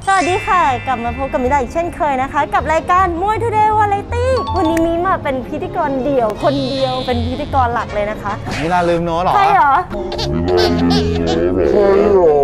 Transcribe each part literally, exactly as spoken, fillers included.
สวัสดีค่ะกลับมาพบกับมิดาอีกเช่นเคยนะคะกับรายการมวยทูเดย์วาไรตี้วันนี้มีมาเป็นพิธีกรเดี่ยวคนเดียวเป็นพิธีกรหลักเลยนะคะมิดาลืมโน้ตหรอใช่เหรอใช่เหรอ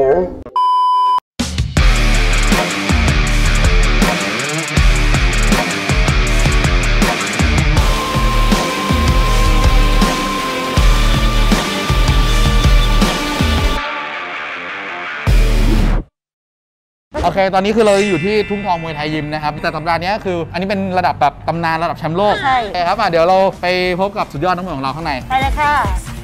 โอเคตอนนี้คือเราอยู่ที่ทุ่งทองมวยไทยยิมนะครับแต่สัปดาห์นี้คืออันนี้เป็นระดับแบบตำนานระดับแชมป์โลกใช่ครับเดี๋ยวเราไปพบกับสุดยอดนักมวยของเราข้างในไปเลยค่ะ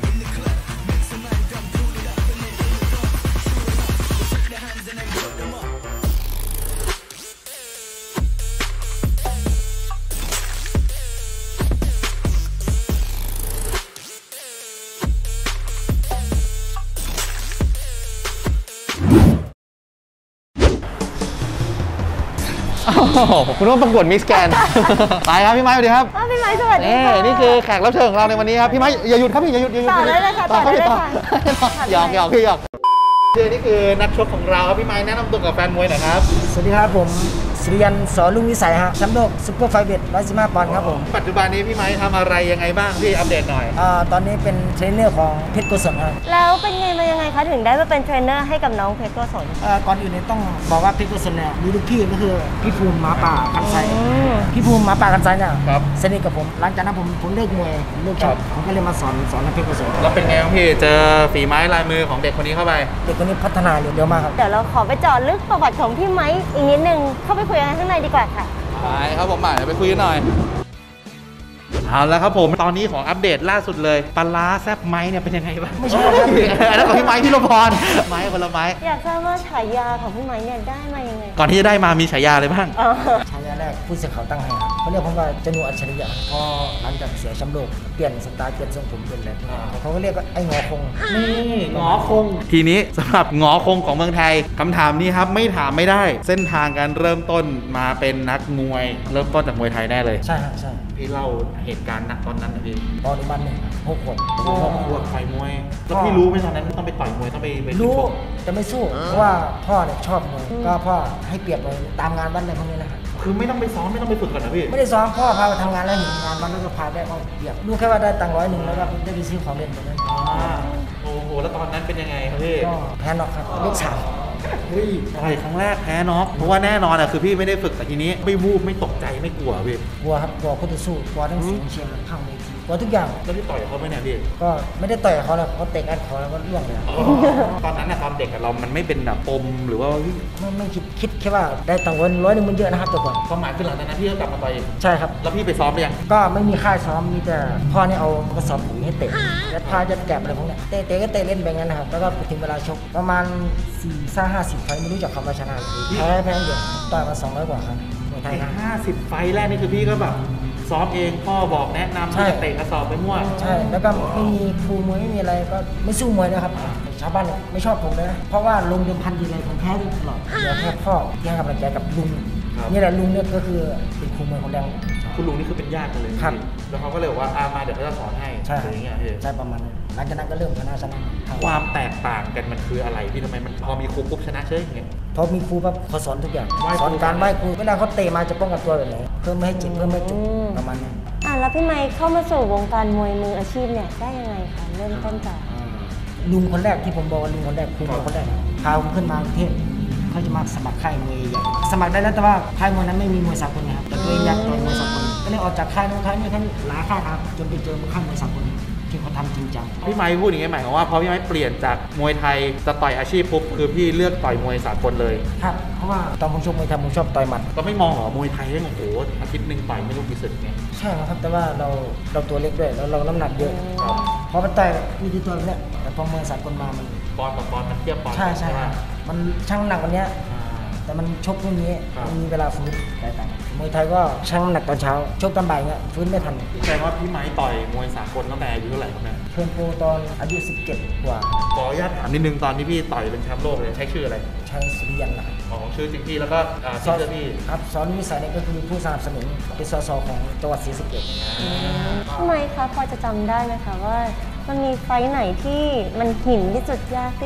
คุณต้องประกวดมิสแกนไปครับพี่ไม้สวัสดีครับพี่ไม้สวัสดีค่ะนี่คือแขกรับเชิญของเราในวันนี้ครับพี่ไม้อย่าหยุดครับพี่อย่าหยุดอย่าหยุดต่อได้เลยค่ะต่อได้เลยค่ะหยอกหยอกพี่หยอกนี่คือนักชกของเราครับพี่ไม้แนะนำตัวกับแฟนมวยหน่อยครับสวัสดีครับผมสุริยันสอลุงวิสัยฮะแชมป์โลกซุปเปอร์ไฟเวทร้อยสิบห้าปอนด์ครับผมปัจจุบันนี้พี่ไม้ทำอะไรยังไงบ้างพี่อัปเดตหน่อยอ่าตอนนี้เป็นเทรนเนอร์ของเพชรโกศลครับแล้วเป็นไงมายังไงคะถึงได้มาเป็นเทรนเนอร์ให้กับน้องเพชรโกศลอ่าก่อนอื่นเนี่ยต้องบอกว่าเพชรโกศลเนี่ยมีลูกพี่ก็คือพี่ภูมิหมาป่าคันไซพี่ภูมิหมาป่าคันไซเนี่ยสนิทกับผมหลังจากนั้นผมผมเลิกมวยเลิกชกผมก็เลยมาสอนสอนเพชรโกศลแล้วเป็นไงพี่เจอฝีไม้ลายมือของเด็กคนนี้เข้าไปเด็กคนนี้พัฒนาเร็วมากครับเดี๋ยวเราขอไปเจาะลึกประวัติของพี่ไม้อีกนิดนึงเข้าไปคุยกันข้างในดีกว่าค่ะไปครับผมมาเดี๋ยวไปคุยกันหน่อยเอาแล้วครับผมตอนนี้ขออัปเดตล่าสุดเลยปลาแซ่บไม้เนี่ยเป็นยังไงบ้างไม่ใช่ครับอันนั้นของพี่ไม้พี่ลมพรไม้คนละไม้อยากทราบว่าฉายาของพี่ไม้เนี่ยได้มายังไงก่อนที่จะได้มามีฉายาอะไรบ้างฉายาแรกผู้สื่อข่าวตั้งให้เขาเรียกผมว่าจนูอัจฉริยะพอหลังจากเสียแชมป์โลกเปลี่ยนสไตล์เปลี่ยนทรงผมเปลี่ยนอะไรเขาก็เรียกว่าไอ้งอคงนี่งอคงทีนี้สำหรับงอคงของเมืองไทยคำถามนี้ครับไม่ถามไม่ได้เส้นทางการเริ่มต้นมาเป็นนักมวยเริ่มต้นจากมวยไทยแน่เลยใช่ใช่พี่เล่าเหตุการณ์นักตอนนั้นนะพี่ตอนบ้านหนึ่งหกขวบหกขวบต่อยมวยแล้วพี่รู้ไหมตอนนั้นต้องไปต่อยมวยต้องไปไปรู้แต่ไม่สู้เพราะว่าพ่อเนี่ยชอบมวยก็พ่อให้เปรียบเลยตามงานบ้านอะไรพวกนี้นะครับคือไม่ต้องไปซ้อมไม่ต้องไปฝึกก่อนนะพี่ไม่ได้ซ้อมพ่อพาไปทำงานแล้วเห็นงานบ้านแล้วก็พาได้ก็เปรียบรู้แค่ว่าได้ตังค์ร้อยหนึ่งแล้วก็ได้ไปซื้อของเล่นตรงนั้นโอ้โหแล้วตอนนั้นเป็นยังไงครับพี่ก็แพ้น็อกครับลูกสาวเฮ้ยต่อยครั้งแรกแพ้น็อกเพราะว่าแน่นอนอะคือพี่ไม่ได้ฝึกแต่ทีนี้ไม่วูบไม่ตกใจไม่กลัวพี่กลัวครับกลัวคู่ต่อสู้กลัวทั้งเสียงเชียร์ข้างเวทีกลัวทุกอย่างแล้วพี่ต่อยเขาไหมเนี่ยพี่ก็ไม่ได้ต่อยเขาแล้วเขาเตะอัดเขาแล้วก็ล่วงเลยตอนนั้นอะตอนเด็กเรามันไม่เป็นแบบปมหรือว่าไม่ไม่คิดคิดแค่ว่าได้ตังค์วันร้อยหนึ่งมันเยอะนะครับแต่ก่อนความหมายคือหลังจากนั้นพี่ก็กลับมาต่อยใช่ครับแล้วพี่ไปซ้อมไปยังก็ไม่มีค่ายซ้อมมีแต่พ่อเนี่ยเอากระสอบปุ๋ยให้เตะแล้วพาจะแกะอะไรพวกเนี้ยเตะเตะก็เตะเล่นแบบนั้นนะครับแล้วก็ถึงเวลาชกประมาณสี่ซ่าห้าสิบไฟไม่รู้จักคำว่าชนะแพ้แพ้เดียวต่อยมาสองร้อยกว่าครับในไทยห้าสิบไฟแรกนี่คือพี่ก็แบบซ้อมเองพ่อบอกแนะนำจะเตะกระสอบไปมั่วใช่แล้วก็ไม่มีครูมวยไม่มีอะไรก็ไม่สู้มวยนะครับชาวบ้านไม่ชอบผมเลยนะเพราะว่าลงเดิมพันทีไรผมแพ้ตลอดเหลือแค่พ่อที่ให้กำลังใจกับลุงนี่แหละลุงเนี่ยก็คือเป็นครูมวยคนแรกคุณลุงนี่คือเป็นญาติกันเลยครับแล้วเขาก็เลยว่าอามาเดี๋ยวเขาจะสอนให้ใช่อย่างเงี้ยใช่ประมาณนั้นหลังจากนั้นก็เริ่มชนะชนะความแตกต่างกันมันคืออะไรพี่ทำไมมันพอมีครูปุ๊บชนะเฉยอย่างเงี้ยพอมีครูปั๊บเขาสอนทุกอย่างสอนการไหว้ครูเวลาเขาเตะมาจะป้องกันตัวแบบไหนเพิ่มไม่ให้เจ็บเพิ่มไม่จุกประมาณนี้อ่ะแล้วพี่ไมค์เข้ามาสู่วงการมวยมืออาชีพเนี่ยได้ยังไงคะเริ่มต้นจากลุงคนแรกที่ผมบอกว่าลุงคนแรกครูคนแรกพาผมขึ้นมากรุงเทพเขาจะมาสมัครค่ายมวยใหญ่สมัครได้แล้วแต่ว่าค่ายมวยนั้นไม่มีมวยสากลนะครับแต่ตัวเองอยากต่อยมวยสากลก็เลยออกจากค่ายนู้นค่ายนี้ค่ายหลายค่ายครับจนไปเจอค่ายมวยสากลที่เขาทำจริงจังพี่ไม้พูดอย่างนี้หมายความว่าพอพี่ไม้เปลี่ยนจากมวยไทยจะต่อยอาชีพปุ๊บคือพี่เลือกต่อยมวยสากลเลยครับเพราะว่าตอนผมชกมวยไทยผมชอบต่อยหมัดก็ไม่มองหรอมวยไทยได้โอ้โหอาทิตย์หนึ่งต่อยไม่รู้กี่ศึกไงใช่ครับแต่ว่าเราเราตัวเล็กด้วยแล้วเราน้ำหนักเยอะพอมันต่อยมีที่ตัวเนี้ยแต่พอมวยสากลมามันปอนด์ต่อปอนด์มันเทียบปอนด์ใช่ใช่มันช่างหนักวันนี้แต่มันชกพวกนี้มันมีเวลาฟื้นแต่ต่างมวยไทยก็ชั่งหนักตอนเช้าชกตอนบ่ายเงี้ยฟื้นไม่ทันแสดงว่าพี่ไม้ต่อยมวยสากลตั้งแต่อายุเท่าไหร่ครับเนี่ยเทิร์นโปรตอนอายุสิบเจ็ดกว่าขออนุญาตถามนิดนึงตอนที่พี่ต่อยเป็นแชมป์โลกเลยใช้ชื่ออะไรใช้สุริยันนะอ๋อชื่อจริงพี่แล้วก็ชื่อพี่ครับสอนวิสัยเนี่ยก็คือผู้สนับสนุนเป็นสสของจังหวัดศรีสะเกษทำไมคะพอจะจำได้ไหมคะว่ามันมีไฟไหนที่มันหินที่สุดยากที่สุด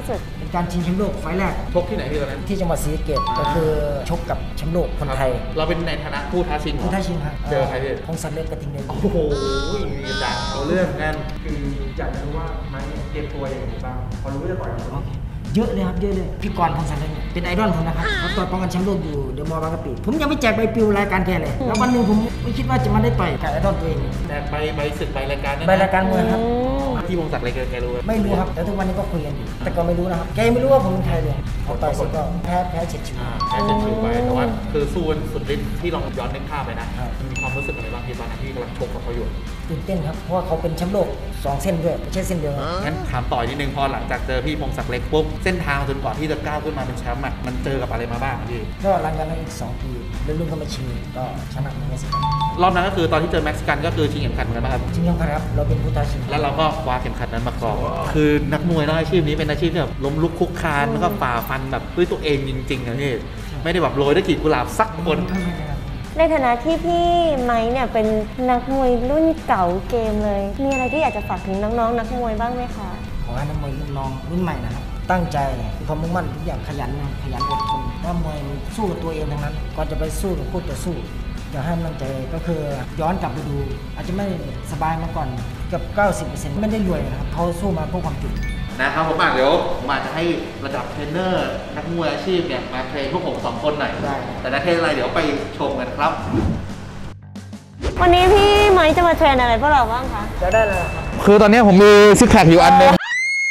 เป็นการชิงแชมป์โลกไฟล์แรกชกที่ไหนพี่ตอนนั้นที่จังหวัดศรีสะเกษก็คือชกกับแชมป์โลกคนไทยเราเป็นในฐานะผู้ท้าชิงเหรอผู้ท้าชิงครับเจอใครพี่พงศักดิ์เล็กกระทิงเดนโอ้โหจัดเอาเรื่องกันคืออยากจะรู้ว่าไม้เนี่ยเตรียมตัวยังไงบ้างพอรู้ว่าจะต่อยกับคนโอเคเยอะเลยครับเยอะเลยพี่กรณ์พงศักดิ์เล็กเนี่ยเป็นไอดอลผมนะครับเขาต่อยป้องกันแชมป์โลกอยู่เดอะมอลล์บางกะปิผมยังไม่แจกใบปลิวรายการแกเลยแล้ววันหนึ่งผมไม่คิดว่าจะมาได้ต่อยกับไอดอลตัวเองแต่ใบใบศึกใบรายการเนี่ยใบรายการมวยครับที่วงศักดิ์อะไรแกรู้ไหมไม่รู้ครับแต่ทุกวันนี้ก็คุยกันอยู่แต่ก็ไม่รู้นะครับแกไม่รู้ว่าผมเป็นใครเลยพอต่อยเสร็จก็แพ้แพ้เฉียดฉิวอ่าแค่จะชิวไปแต่ว่าคือสู้กันสุดฤทธิ์ที่ลองย้อนนึกภาพไปนะครับ มันมีความรู้สึกอะไรบ้างที่ตอนนั้นที่กำลังชกกับเขาอยู่ตื่นเต้นครับเพราะว่าเขาเป็นแชมป์โลกสองเส้นด้วยไม่ใช่เส้นเดียวครับงั้นถามต่ออีกนิดนึงพอหลังจากเจอพี่พงศักดิ์เล็กปุ๊บเส้นทางจนก่อนที่จะก้าวขึ้นมาเป็นแชมป์อ่ะมันเจอกับอะไรมาบ้างพี่ก็หลังจากนั้นอีกสองปีเรื่องรุ่นก็มาชิงก็ชนะมาได้สิครับรอบนั้นก็คือตอนที่เจอแม็กซิกันก็คือชิงเข็มขัดเหมือนกันป่ะครับชิงยังครับเราเป็นผู้ท้าชิงแล้วเราก็คว้าเข็มขัดนั้นมาครองคือนักมวยนอกอาชีพนี้เป็นอาชีพที่แบบล้มลุกคลุกคลานแล้วก็ฝ่าฟันแบบด้วยตัวเองจริงๆนะพี่ไม่ได้แบบโรยด้วยกลีบกุหลาบสักคนในฐานะที่พี่ไม้เนี่ยเป็นนักมวยรุ่นเก่าเกมเลย มีอะไรที่อยากจะฝากถึงน้องๆนักมวยบ้างไหมคะขอให้นักมวยรุ่นน้องรุ่นใหม่นะครับตั้งใจมีความมุ่งมั่นทุกอย่างขยันนะขยันอดทนถ้ามวยมันสู้กับตัวเองทั้งนั้นก่อนจะไปสู้กับคู่ต่อสู้อยากให้กำลังใจก็คือย้อนกลับไปดู อาจจะไม่สบายมาก่อนเกับ เก้าสิบเปอร์เซ็นต์ ไม่ได้รวยนะครับเขาสู้มาเพื่อความจริงนะครับผมอ่ะเดี๋ยวผมอาจจะให้ระดับเทรนเนอร์นักมวยอาชีพเนี่ยมาเทรนพวกผมสองคนหน่อยได้แต่จะเทรนอะไรเดี๋ยวไปชมกันครับวันนี้พี่ไม้จะมาเทรนอะไรพวกเราบ้างคะจะได้เลยครับคือตอนนี้ผมมีซิกแพคอยู่อันนึง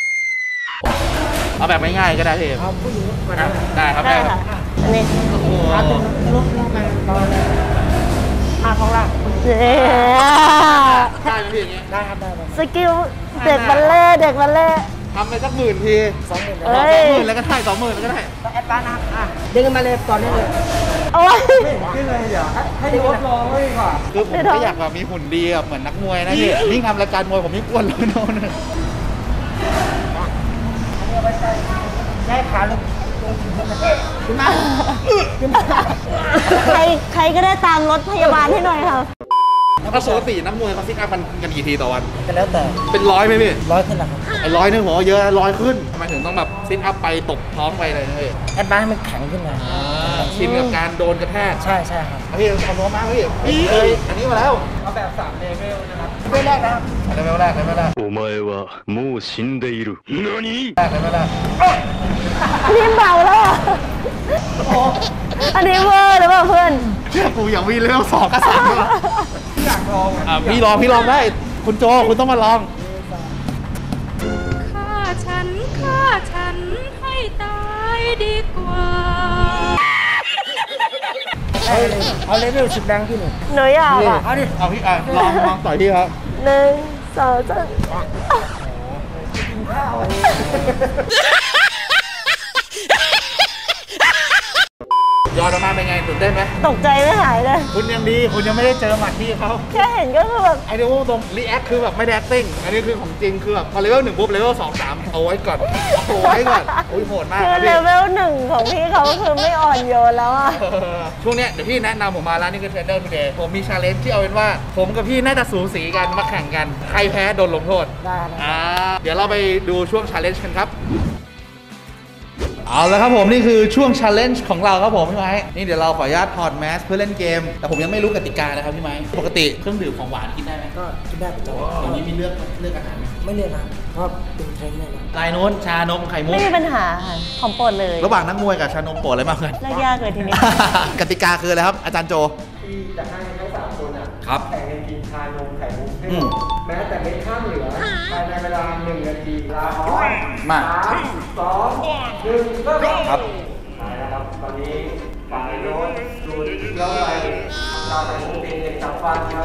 เอาแบบง่ายๆก็ได้พี่เอาผู้หญิงก่อนอ่ะนะได้ครับได้ได้ครัค่ะบอันนี้โอ้โหเอาเป็นลุกลุกไปตอนมาของล่างเย้ได้ไหมพี่อย่างเงี้ยได้ครับได้ได้สกิลเด็กบัลเล่ต์เด็กบัลเล่ต์ทำไปสักหมื่นทีสองหมื่นเอ้สอย งหมื่นแล้วก็ได้สองหมื่นแล้วก็ได้ต้องแอดวานซ์นะครับอ่ะเด้งกันมาเลยตอนนี้เลยโอ้ยขึ้นเลยเดี๋ยวให้ดูรองไว้ก่อนคือผมก็อยากแบบมีหุ่นดีแบบเหมือนนักมวยนะพี่นี่ทำรายการมวยผมนี่อ้วนเลยโน่นแค่ขาลงลงถึงพื้นเลยขึ้นมาขึ้นมาใครใครก็ได้ตามรถพยาบาลให้หน่อยค่ะถ้าปกตินักมวยเขาซิกอัพกันกันกี่ทีต่อวันก็แล้วแต่เป็นร้อยไหมพี่ร้อยขึ้นแล้วครับไอ้ร้อยนึงผมว่าเยอะร้อยขึ้นทำไมถึงต้องแบบซิทอัพไปตบท้องไปเลยนะพี่แอดวานซ์ให้มันแข็งขึ้นมาชินกับการโดนกระแทกใช่ใช่ครับพี่เอาโน้มมาพี่เคยอันนี้มาแล้วเอาแบบสามเลเวลนะครับไม่แรกนะครับอะไรไม่ได้อะไรไม่ได้お前はもう死んでいる。何อะไรไม่ได้อันนี้เบาแล้วอ่ะอันนี้เวอร์หรือเปล่าเพื่อนเชื่อกูอย่างวีเลเวลสองก็สามแล้วอยากลองอ่ะอ่ะพี่ลองพี่ลองได้ คุณโจคุณต้องมาลองฆ่าฉันฆ่าฉันให้ตายดีกว่าเอาเลยเอาเลเวลสิบแรงที่หนึ่งหนูอยากอ่ะเอาดิเอาพี่อ่ะลองลองต่อยพี่ครับหนึ่งสองสามยอดออกมาเป็นไงตื่นเต้นไหมตกใจไม่หายเลยคุณยังดีคุณยังไม่ได้เจอหมัดพี่เขาแค่เห็นก็คือแบบไอ้เดี๋ยวตรงรีแอคคือแบบไม่ได้ acting อันนี้คือของจริงคือแบบพอเลเวลหนึ่งปุ๊บเลเวลสองสามเอาไว้ก่อนเอาไว้ก่อนโอ้ยโหดมากคือครับเลพี่เวลหนึ่งของพี่เขาคือไม่อ่อนโยนแล้วอ่ะเออช่วงเนี้ยเดี๋ยวพี่แนะนำผมมาร้านนี้คือเทรนเนอร์ทูเดย์ผมมีชาเลนจ์ที่เอาเป็นว่า ผมกับพี่น่าจะสูสีกันมาแข่งกัน ใครแพ้โดนลงโทษได้นะอ่าเดี๋ยวเราไปดูช่วงชาเลนจ์กันครับ เอาละครับผมนี่คือช่วง challenge ของเราครับผมพี่ไม้นี่เดี๋ยวเราขออนุญาตถอดแมสเพื่อเล่นเกม แต่ผมยังไม่รู้กติกานะครับพี่ไม้ปกติเครื่องดื่มของหวานกินได้ไหมก็กินได้ประจตอนนี้มีเลือกเลือกอาหารไหมำไม่เลือกนะครับเพราะเป็นเทรนเนอร์นะลายโน้นชานมไข่มุไม่กมีปัญหาค่ะของโปรดเลยระหว่างนักมวยกับชานมโปรดอะไรมากกว่ากันเลิกยากเลยทีนี้กติกาคืออะไรครับอาจารย์โจที่จะให้ทั้งสามคนอ่ะครับแข่งกันกินชานมไข่มุกให้อืหมมดแม้แต่เม็ดข้ามเหลือภายในเวลาหนึ่งนาทีลาพร้อมมาสามสองหนึ่งเริ่มครับมาแล้วครับตอนนี้ฝั่งไอ้โน้ตดูดเยอะไปเราไข่มุกเป็นเด็กจับฟันครับ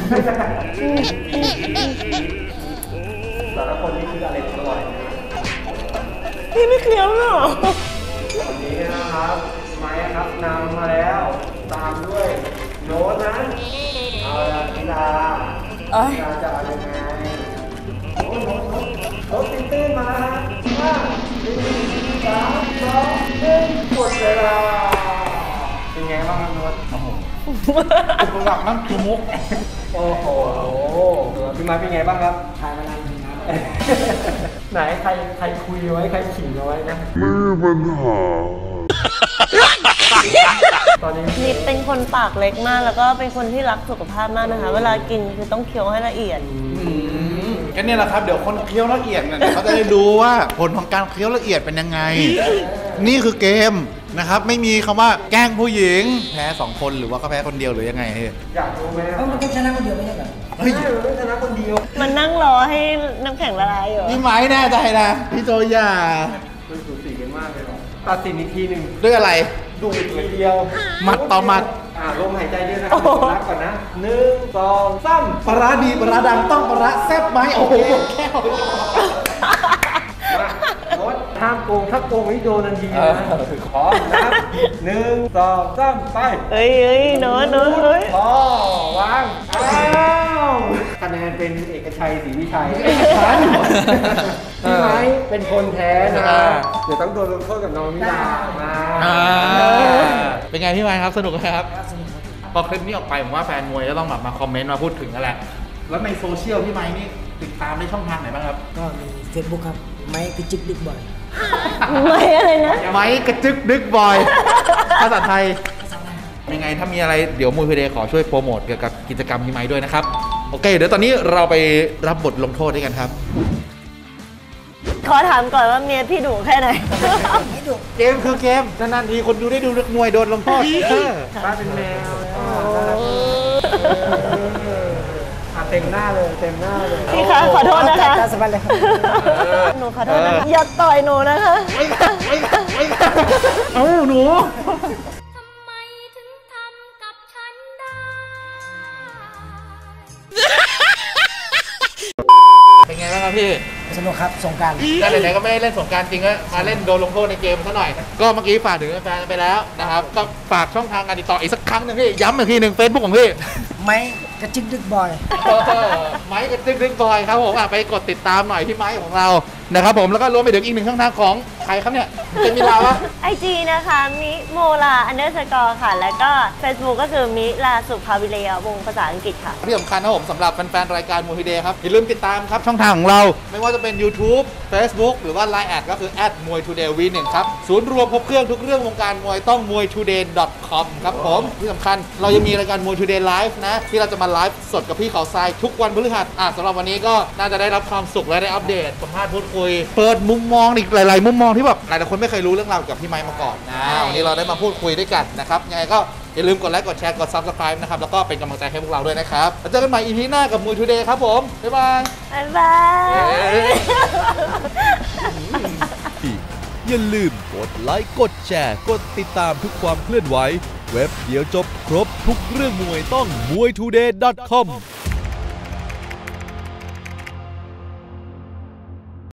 แต่ละคนนี่คืออะไรอร่อยนะพี่ไม่เคลียร์หรอวันนี้นะครับไม้ครับนำมาแล้ว ตามด้วยโน้ตนะเอาละกีฬากีฬาจะเอายังไงโน้ตโน้ตโน้ตโน้ตตื่นเต้นมาฮะห้าสี่สามสองหนึ่งหมดเวลาเป็นไงบ้างครับโน้ตโอ้โหผมหลักนั่นคือมุกโอ้โหพี่ไม้เป็นไงบ้างครับถ่ายมานานถึงนะไหนใครใครคุยเอาไว้ใครขิงเอาไว้นะ ตอนนี้นี่เป็นคนปากเล็กมากแล้วก็เป็นคนที่รักสุขภาพมากนะคะ เวลากินคือต้องเคี้ยวให้ละเอียดก็เนี่ยแหละครับเดี๋ยวคนเคี้ยวละเอียดเนี่ยเขาจะได้ดูว่าผลของการเคี้ยวละเอียดเป็นยังไง นี่คือเกมนะครับไม่มีคำว่าแกล้งผู้หญิงแพ้สองคนหรือว่าก็แพ้คนเดียวหรือยังไงเฮ้ยอยากรู้ไหมเอ้ามันต้องชนะคนเดียวไม่ใช่เหรอเฮ้ยใช่มันไม่ชนะคนเดียวมันนั่งรอให้น้ำแข็งละลายอยู่นี่ไม้แน่ใจนะพี่โจอย่ามันสูสีกันมากเลยหรอตัดสินอีกทีหนึ่งด้วยอะไรดูอีกทีเดียวหมัดต่อหมัดอ่าลมหายใจเยอะนะครับนับก่อนนะหนึ่งสองสามปลาร้าดีปลาร้าดังต้องปลาร้าแซ่บไหมโอ้โหแค่วมาโน้ตห้ามโกงถ้าโกงนี่โดนทันทีนะขอนับหนึ่งสองสามไปเฮ้ยเฮ้ยโน้ตโน้ตเฮ้ยพอวางอ้าวคะแนนเป็นเอกชัยศรีวิชัยฉันพี่ไม้เป็นคนแพ้นะเดี๋ยวต้องโดนลงโทษกับน้องมิลามาอ่าเป็นไงพี่ไม้ครับสนุกไหมครับพอคลิปนี้ออกไปผมว่าแฟนมวยจะต้องแบบมาคอมเมนต์มาพูดถึงกันแหละแล้วในโซเชียลพี่ไม้นี่ติดตามในช่องทางไหนบ้างครับก็มีเฟซบุ๊กครับไม้กระจิกดึกบ่อยไม่อะไรนะไม้กระจึกดึกบอย ภาษาไทยยังไงถ้ามีอะไรเดี๋ยวมูลพีเดย์ขอช่วยโปรโมทเกี่ยวกับกิจกรรมพี่ไม้ด้วยนะครับโอเคเดี๋ยวตอนนี้เราไปรับบทลงโทษด้วยกันครับขอถามก่อนว่าเมียพี่ดุแค่ไหนเกมคือเกมนานๆทีคนดูได้ดูนักมวยโดนลงโทษเออป้าเป็นแมวอ่ะเต็มหน้าเลยเต็มหน้าเลยพี่คะขอโทษนะคะตามสบายเลยครับหนูขอโทษนะคะอย่าต่อยหนูนะคะไม่ค่ะไม่ค่ะไม่ค่ะเอ้าหนูทำไมถึงทำกับฉันได้เป็นไงบ้างครับพี่สนุกครับสงกรารแต่ไหนๆก็ไม่ได้เล่นสงกรารจริงก็มาเล่นโดนลงโทษในเกมซะหน่อย ก็เมื่อกี้ฝากถึงแฟนๆไปแล้วนะครับก็ฝากช่องทางการติดต่ออีกสักครั้งหนึ่งพี่ย้ำอีกทีหนึ่งเฟซบุ๊กของพี่ไม้กระจิกดึกบ่อยไม้กับติ๊กติ๊กบอยครับผมอ่ะไปกดติดตามหน่อยที่ไม้ของเรานะครับผมแล้วก็รวมไปถึงอีกหนึ่งช่องทางของใครครับเนี่ยเป็นมิลาวะไอจีนะคะมิโมลาอันเดอร์สกอร์ค่ะ แล้วก็ Facebook ก็คือมิลาสุภาวิเลยาวงศ์ภาษาอังกฤษค่ะที่สำคัญนะผมสำหรับแฟนๆรายการมูฮีเดย์ครับอย่าลืมติดตามครับช่องทางของเราไม่ว่าจะเป็น YouTube Facebook หรือว่า ไลน์ แอดก็คือ แอท มวยทูเดย์ วี หนึ่ง ครับศูนย์รวมครบเครื่องทุกเรื่องวงการมวยต้องมวยทูเดย์ ดอท คอม ครับผมที่สำคัญเรายังมีรายการมวยทูเดย์ไลฟ์นะที่เราจะมาไลฟ์สดกับพี่เขาทรายทุกวันพฤหัสอ่ะสำหรับวันนี้ก็น่าจะได้รับความสุขและได้อัปเดตสัมภาษณ์พูดคุยเปิดมุมมองอีกหลาย ๆ มุมมองที่แบบหลายๆคนไม่เคยรู้เรื่องราวกับพี่ไมค์มาก่อนนะวันนี้เราได้มาพูดคุยด้วยกันนะครับยังไงก็อย่าลืมกดไลค์กดแชร์กด ซับสไครบ์ นะครับแล้วก็เป็นกำลังใจให้พวกเราด้วยนะครับแล้วเจอกันใหม่ อี พี หน้ากับมวยทูเดย์ครับผมบ๊ายบายบ๊ายบายอย่าลืมกดไลค์กดแชร์กดติดตามทุกความเคลื่อนไหวเว็บเดียวจบครบทุกเรื่องมวยต้องมวยทูเดย์ ดอท คอม